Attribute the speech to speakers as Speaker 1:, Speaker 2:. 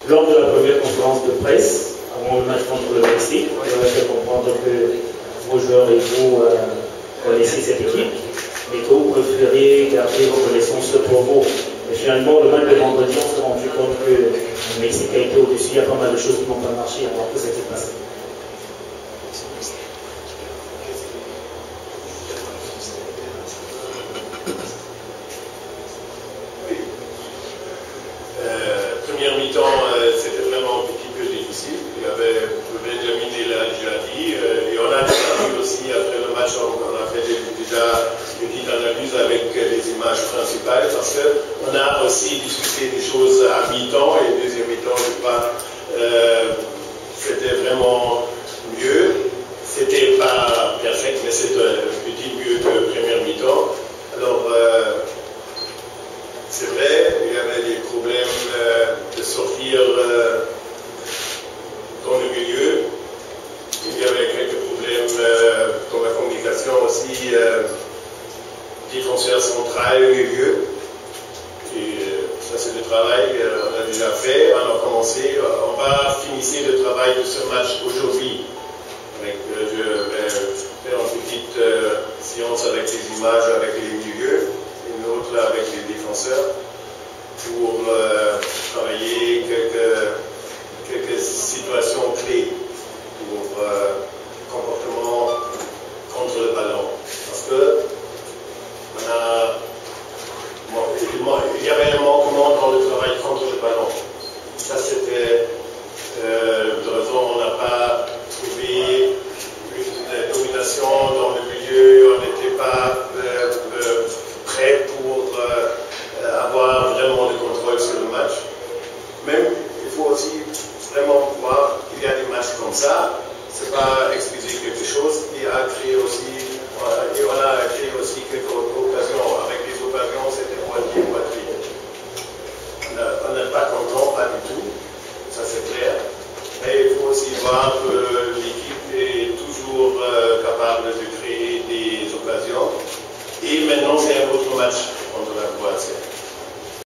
Speaker 1: Lors de la première conférence de presse, avant le match contre le Mexique, on a fait comprendre que vos joueurs et vous connaissez cette équipe, mais que vous préférez garder vos connaissances pour vous. Et finalement, le match de vendredi, on s'est rendu compte que le Mexique a été au-dessus, il y a pas mal de choses qui n'ont pas marché, alors que ça s'est passé.
Speaker 2: Première mi-temps, c'était vraiment un petit peu difficile. Il y avait Benjamin l'a déjà dit. Et on a vu aussi après le match, on a fait déjà une petite analyse avec les images principales parce qu'on a aussi discuté des choses à mi-temps et deuxième mi-temps, je crois, c'était vraiment mieux. C'était pas perfect, mais c'était un petit mieux que première mi-temps. Alors, c'est vrai, il y avait des problèmes de sortir dans le milieu. Il y avait quelques problèmes dans la communication aussi, défenseur central, milieu. Et ça, c'est le travail qu'on a déjà fait. On a commencé, on va finir le travail de ce match aujourd'hui. Je vais faire une petite séance avec les images, avec les milieux. Une autre avec les défenseurs pour travailler quelques situations clés pour comportement contre le ballon. Parce que il y avait un manquement dans le travail contre le ballon. Ça c'était de raison, on n'a pas trouvé une domination dans le milieu, on n'était pas prêt pour avoir vraiment le contrôle sur le match. Même, il faut aussi vraiment voir qu'il y a des matchs comme ça. C'est pas excuser quelque chose. Il a créé aussi, et on a créé aussi quelques occasions. Avec les occasions, c'était moitié. On n'est pas content, pas du tout. Ça c'est clair. Mais il faut aussi voir que l'équipe est toujours capable de créer des occasions. Et maintenant, c'est un autre match.